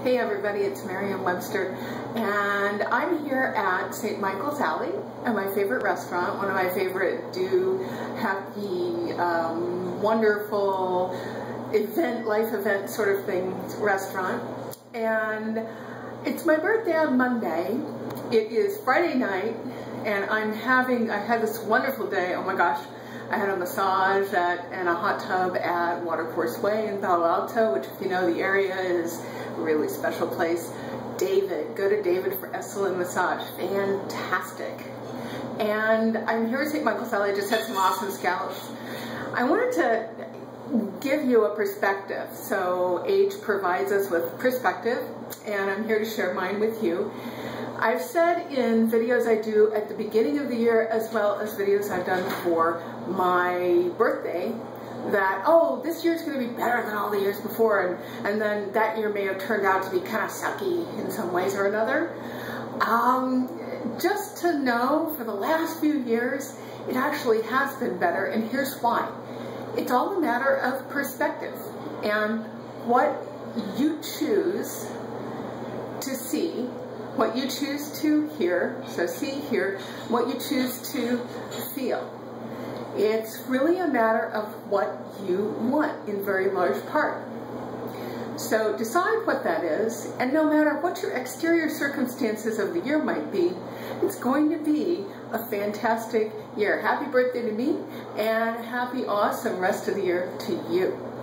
Hey everybody, it's Marian Webster, and I'm here at St. Michael's Alley, at my favorite restaurant, one of my favorite happy, wonderful life event sort of thing restaurant. And it's my birthday on Monday. It is Friday night, and I had this wonderful day. Oh my gosh. I had a massage and a hot tub at Watercourse Way in Palo Alto, which, if you know the area, is a really special place. David, go to David for Esselen Massage, fantastic. And I'm here at St. Michael's Alley. I just had some awesome scallops. I wanted to give you a perspective. So age provides us with perspective, and I'm here to share mine with you. I've said in videos I do at the beginning of the year, as well as videos I've done for my birthday, that, oh, this year's going to be better than all the years before, and then that year may have turned out to be kind of sucky in some ways or another. Just to know, for the last few years, it actually has been better, and here's why. It's all a matter of perspective and what you choose to see, what you choose to hear, so see, hear, what you choose to feel. It's really a matter of what you want in very large part. So decide what that is, and no matter what your exterior circumstances of the year might be, it's going to be a fantastic year. Happy birthday to me, and happy awesome rest of the year to you.